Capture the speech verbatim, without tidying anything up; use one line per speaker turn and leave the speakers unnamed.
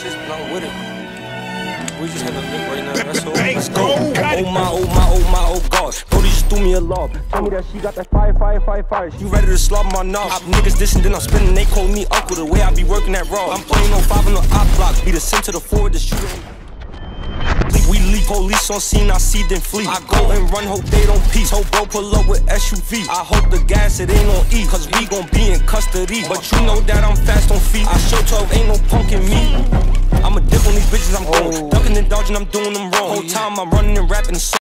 shit, but I'm with it. We just had a link right now, that's all. Let's go. Oh my, oh my, oh my, oh God. Brody just threw me a lob. Told me that she got that fire, fire, fire, fire. She ready to slaughter my knob. Op niggas dissing, then I'm spinning, they call me uncle. The way I be working that raw. I'm playing on five on the op block. Be the center to the forward, the shooter. We leave police on scene, I see them flee. I go and run, hope they don't peace. Hope bro pull up with S U V. I hope the gas it ain't on E, cause we gon' be in custody. But you know that I'm fast on feet. I show twelve, ain't no punk in me. I'm a dip on these bitches, I'm going. Ducking and dodging, I'm doing them wrong. Whole time I'm running and rapping.